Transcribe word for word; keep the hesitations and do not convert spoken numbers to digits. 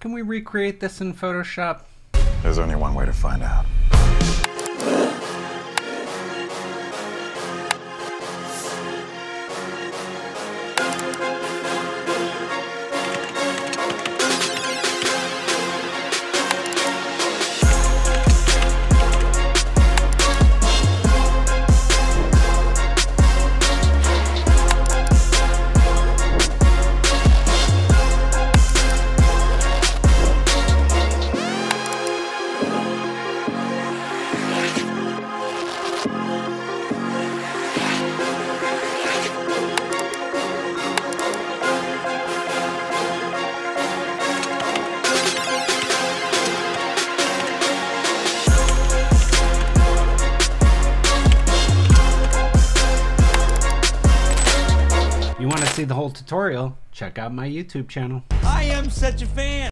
Can we recreate this in Photoshop? There's only one way to find out. You want to see the whole tutorial? Check out my YouTube channel. I am such a fan.